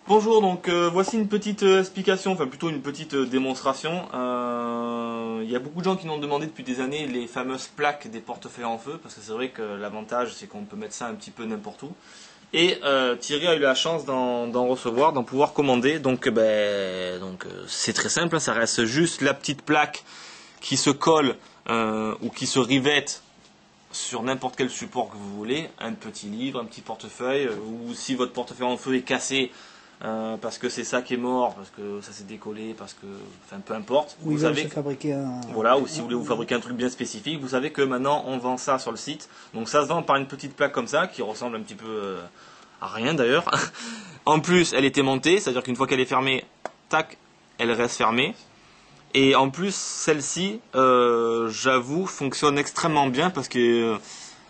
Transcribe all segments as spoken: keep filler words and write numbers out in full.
Bonjour, donc euh, voici une petite euh, explication, enfin plutôt une petite euh, démonstration. Euh, Il y a beaucoup de gens qui nous ont demandé depuis des années les fameuses plaques des portefeuilles en feu, parce que c'est vrai que l'avantage c'est qu'on peut mettre ça un petit peu n'importe où. Et euh, Thierry a eu la chance d'en d'en recevoir, d'en pouvoir commander. Donc ben, donc euh, c'est très simple, hein, ça reste juste la petite plaque qui se colle euh, ou qui se rivette sur n'importe quel support que vous voulez, un petit livre, un petit portefeuille, euh, ou si votre portefeuille en feu est cassé, euh, parce que c'est ça qui est mort, parce que ça s'est décollé, parce que, enfin peu importe. Ou vous ils veulent savez se que, fabriquer un... voilà, ou si vous voulez vous fabriquer un truc bien spécifique, vous savez que maintenant on vend ça sur le site. Donc ça se vend par une petite plaque comme ça, qui ressemble un petit peu euh, à rien d'ailleurs. En plus, elle est aimantée, c'est-à-dire qu'une fois qu'elle est fermée, tac, elle reste fermée. Et en plus, celle-ci, euh, j'avoue, fonctionne extrêmement bien parce que euh,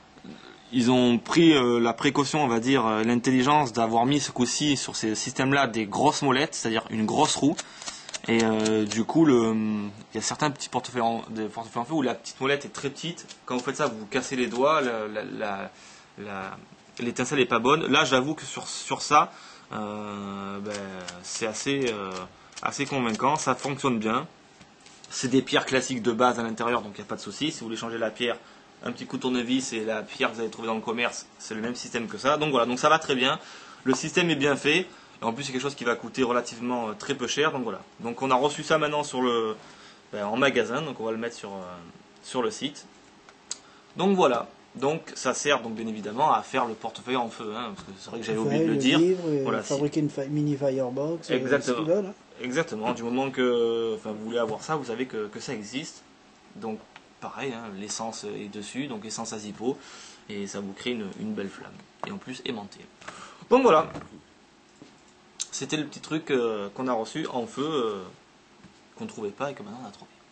ils ont pris euh, la précaution, on va dire, euh, l'intelligence d'avoir mis ce coup-ci sur ces systèmes-là des grosses molettes, c'est-à-dire une grosse roue. Et euh, du coup, le, il y a certains petits portefeuilles en, des portefeuilles en feu où la petite molette est très petite. Quand vous faites ça, vous vous cassez les doigts, la, la, la, la, l'étincelle n'est pas bonne. Là, j'avoue que sur, sur ça, euh, ben, c'est assez, euh, assez convaincant, ça fonctionne bien. C'est des pierres classiques de base à l'intérieur, donc il n'y a pas de souci. Si vous voulez changer la pierre, un petit coup de tournevis et la pierre que vous avez trouvée dans le commerce, c'est le même système que ça. Donc voilà, donc ça va très bien. Le système est bien fait. Et en plus, c'est quelque chose qui va coûter relativement euh, très peu cher. Donc voilà. Donc on a reçu ça maintenant sur le, ben, en magasin. Donc on va le mettre sur, euh, sur le site. Donc voilà. Donc ça sert donc bien évidemment à faire le portefeuille en feu, hein, parce que c'est vrai que j'avais oublié de le, le dire. livre, et Voilà, fabriquer si... une mini firebox. Exactement. Euh, ce veulent, hein. Exactement. Du moment que, enfin, vous voulez avoir ça, vous savez que, que ça existe. Donc pareil, hein, l'essence est dessus, donc essence à Zippo, et ça vous crée une, une belle flamme. Et en plus aimantée. Donc voilà. C'était le petit truc euh, qu'on a reçu en feu, euh, qu'on ne trouvait pas et que maintenant on a trouvé.